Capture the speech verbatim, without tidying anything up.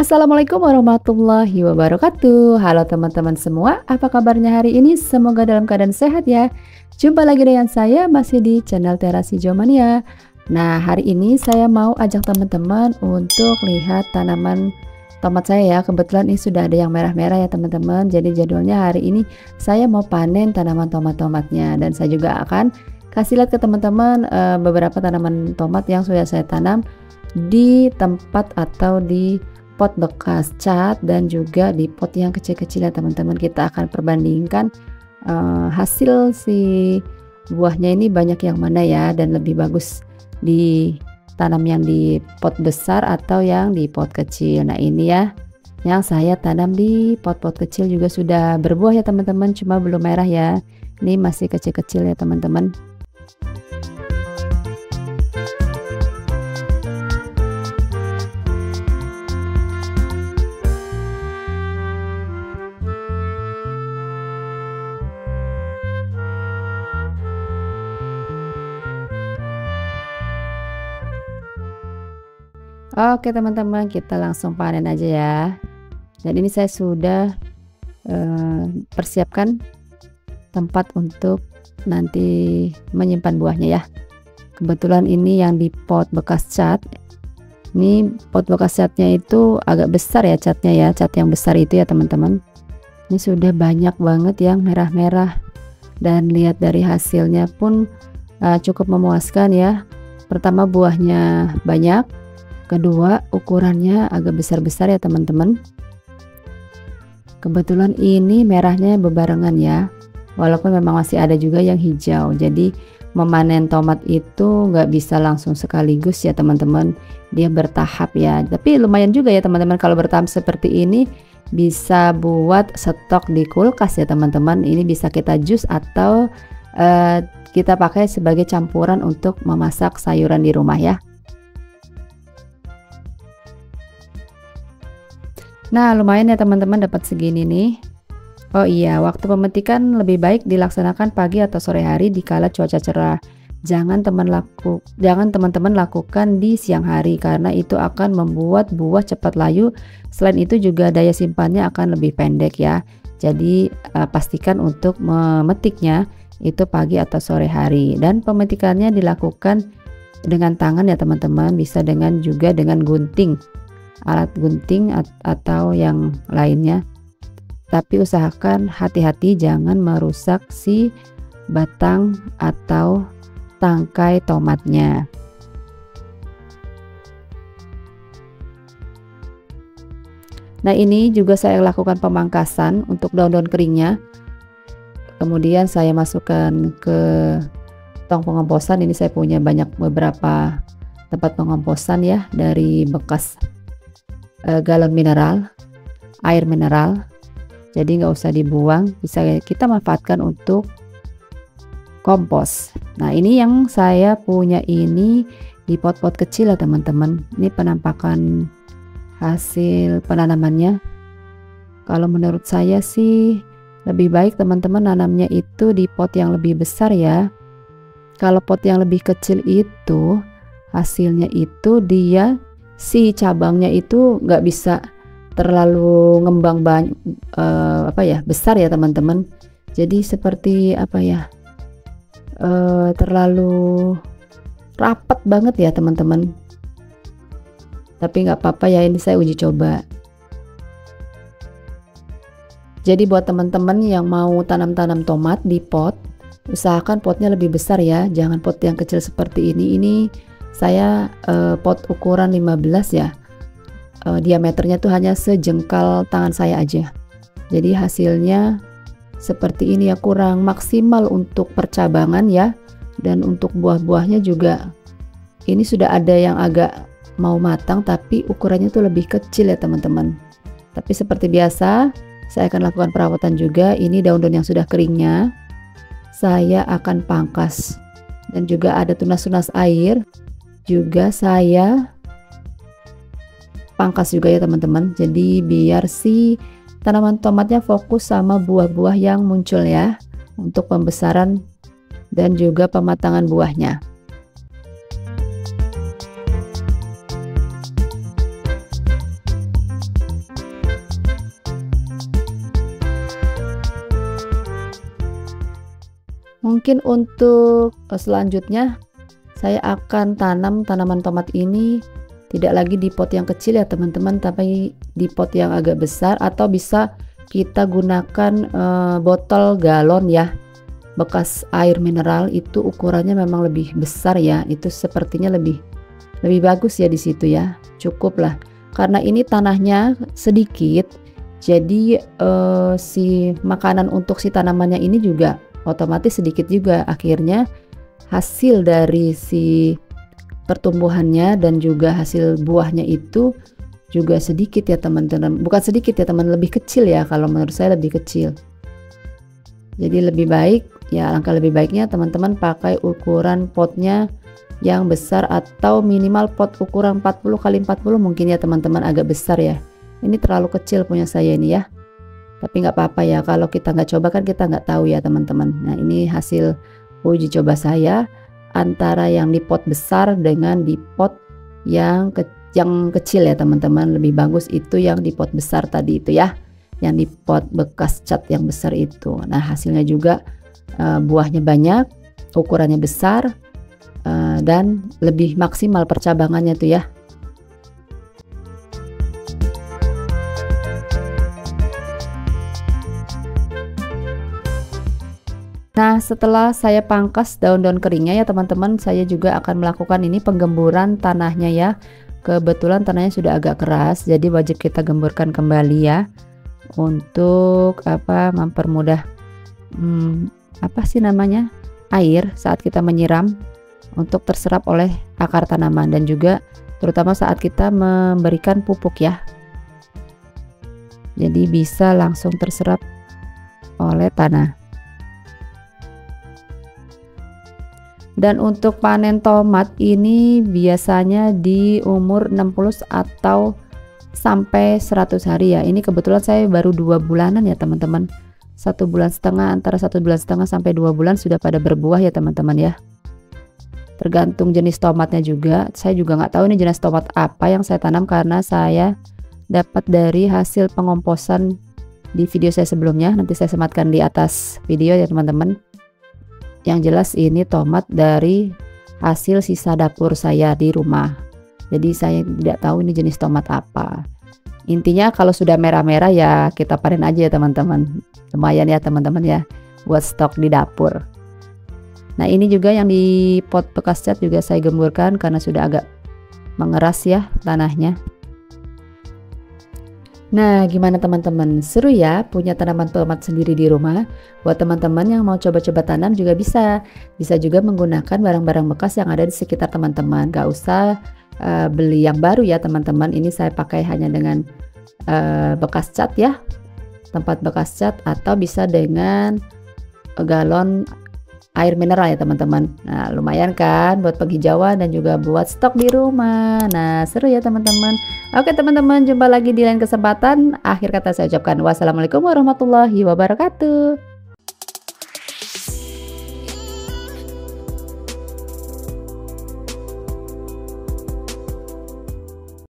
Assalamualaikum warahmatullahi wabarakatuh. Halo teman-teman semua, apa kabarnya hari ini? Semoga dalam keadaan sehat ya. Jumpa lagi dengan saya masih di channel Terasi Hijomania. Nah, hari ini saya mau ajak teman-teman untuk lihat tanaman tomat saya ya. Kebetulan ini sudah ada yang merah-merah ya teman-teman. Jadi jadwalnya hari ini saya mau panen tanaman tomat-tomatnya, dan saya juga akan kasih lihat ke teman-teman uh, beberapa tanaman tomat yang sudah saya tanam di tempat atau di pot bekas cat dan juga di pot yang kecil-kecil ya teman-teman. Kita akan perbandingkan uh, hasil si buahnya ini banyak yang mana ya, dan lebih bagus ditanam yang di pot besar atau yang di pot kecil. Nah ini ya yang saya tanam di pot-pot kecil juga sudah berbuah ya teman-teman, cuma belum merah ya, ini masih kecil-kecil ya teman-teman. Oke teman-teman, kita langsung panen aja ya. Dan ini saya sudah eh, persiapkan tempat untuk nanti menyimpan buahnya ya. Kebetulan ini yang di pot bekas cat. Ini pot bekas catnya itu agak besar ya, catnya ya, cat yang besar itu ya teman-teman. Ini sudah banyak banget yang merah-merah, dan lihat dari hasilnya pun uh, cukup memuaskan ya. Pertama, buahnya banyak. Kedua, ukurannya agak besar-besar ya teman-teman. Kebetulan ini merahnya bebarengan ya, walaupun memang masih ada juga yang hijau. Jadi memanen tomat itu nggak bisa langsung sekaligus ya teman-teman, dia bertahap ya. Tapi lumayan juga ya teman-teman, kalau bertahap seperti ini bisa buat stok di kulkas ya teman-teman. Ini bisa kita jus atau uh, kita pakai sebagai campuran untuk memasak sayuran di rumah ya. Nah lumayan ya teman-teman, dapat segini nih. Oh iya, waktu pemetikan lebih baik dilaksanakan pagi atau sore hari dikala cuaca cerah. Jangan teman laku, jangan teman-teman lakukan di siang hari, karena itu akan membuat buah cepat layu. Selain itu juga daya simpannya akan lebih pendek ya. Jadi uh, pastikan untuk memetiknya itu pagi atau sore hari, dan pemetikannya dilakukan dengan tangan ya teman-teman, bisa dengan juga dengan gunting, alat gunting atau yang lainnya. Tapi usahakan hati-hati jangan merusak si batang atau tangkai tomatnya. Nah ini juga saya lakukan pemangkasan untuk daun-daun keringnya. Kemudian saya masukkan ke tong pengomposan. Ini saya punya banyak beberapa tempat pengomposan ya, dari bekas uh, galon mineral, air mineral. Jadi nggak usah dibuang, bisa kita manfaatkan untuk kompos. Nah ini yang saya punya ini di pot-pot kecil ya teman-teman. Ini penampakan hasil penanamannya. Kalau menurut saya sih lebih baik teman-teman nanamnya itu di pot yang lebih besar ya. Kalau pot yang lebih kecil itu hasilnya itu dia si cabangnya itu nggak bisa terlalu ngembang banyak, uh, apa ya, besar ya teman-teman. Jadi seperti apa ya, uh, terlalu rapat banget ya teman-teman. Tapi nggak apa-apa ya, ini saya uji coba. Jadi buat teman-teman yang mau tanam-tanam tomat di pot, usahakan potnya lebih besar ya, jangan pot yang kecil seperti ini. Ini saya uh, pot ukuran lima belas ya. Uh, diameternya tuh hanya sejengkal tangan saya aja. Jadi hasilnya seperti ini ya, kurang maksimal untuk percabangan ya. Dan untuk buah-buahnya juga ini sudah ada yang agak mau matang, tapi ukurannya tuh lebih kecil ya teman-teman. Tapi seperti biasa saya akan lakukan perawatan juga. Ini daun-daun yang sudah keringnya saya akan pangkas, dan juga ada tunas-tunas air juga saya pangkas juga ya teman-teman. Jadi biar si tanaman tomatnya fokus sama buah-buah yang muncul ya, untuk pembesaran dan juga pematangan buahnya. Mungkin untuk eh, selanjutnya saya akan tanam tanaman tomat ini tidak lagi di pot yang kecil ya teman-teman, tapi di pot yang agak besar, atau bisa kita gunakan eh, botol galon ya, bekas air mineral. Itu ukurannya memang lebih besar ya, itu sepertinya lebih lebih bagus ya di situ ya. Cukup lah, karena ini tanahnya sedikit, jadi eh, si makanan untuk si tanamannya ini juga otomatis sedikit juga. Akhirnya hasil dari si pertumbuhannya dan juga hasil buahnya itu juga sedikit ya teman-teman. Bukan sedikit ya teman, lebih kecil ya, kalau menurut saya lebih kecil. Jadi lebih baik ya, langkah lebih baiknya teman-teman pakai ukuran potnya yang besar, atau minimal pot ukuran empat puluh kali empat puluh mungkin ya teman-teman, agak besar ya. Ini terlalu kecil punya saya ini ya, tapi nggak apa-apa ya, kalau kita nggak coba kan kita nggak tahu ya teman-teman. Nah ini hasil uji coba saya antara yang di pot besar dengan di pot yang ke yang kecil ya teman-teman. Lebih bagus itu yang di pot besar tadi itu ya, yang di pot bekas cat yang besar itu. Nah hasilnya juga uh, buahnya banyak, ukurannya besar, uh, dan lebih maksimal percabangannya tuh ya. Nah setelah saya pangkas daun-daun keringnya ya teman-teman, saya juga akan melakukan ini penggemburan tanahnya ya. Kebetulan tanahnya sudah agak keras, jadi wajib kita gemburkan kembali ya, untuk apa, mempermudah hmm, apa sih namanya, air saat kita menyiram, untuk terserap oleh akar tanaman, dan juga terutama saat kita memberikan pupuk ya, jadi bisa langsung terserap oleh tanah. Dan untuk panen tomat ini biasanya di umur enam puluh atau sampai seratus hari ya. Ini kebetulan saya baru dua bulanan ya teman-teman, satu bulan setengah, antara satu bulan setengah sampai dua bulan sudah pada berbuah ya teman-teman ya. Tergantung jenis tomatnya juga. Saya juga nggak tahu ini jenis tomat apa yang saya tanam, karena saya dapat dari hasil pengomposan di video saya sebelumnya. Nanti saya sematkan di atas video ya teman-teman. Yang jelas ini tomat dari hasil sisa dapur saya di rumah, jadi saya tidak tahu ini jenis tomat apa. Intinya kalau sudah merah-merah ya kita panen aja ya teman-teman, lumayan ya teman-teman ya buat stok di dapur. Nah ini juga yang di pot bekas cat juga saya gemburkan karena sudah agak mengeras ya tanahnya. Nah gimana teman-teman, seru ya punya tanaman tomat sendiri di rumah. Buat teman-teman yang mau coba-coba tanam juga bisa. Bisa juga menggunakan barang-barang bekas yang ada di sekitar teman-teman. Gak usah uh, beli yang baru ya teman-teman. Ini saya pakai hanya dengan uh, bekas cat ya, tempat bekas cat, atau bisa dengan galon air mineral ya teman-teman. Nah lumayan kan buat penghijauan dan juga buat stok di rumah. Nah seru ya teman-teman. Oke teman-teman, jumpa lagi di lain kesempatan. Akhir kata saya ucapkan wassalamualaikum warahmatullahi wabarakatuh.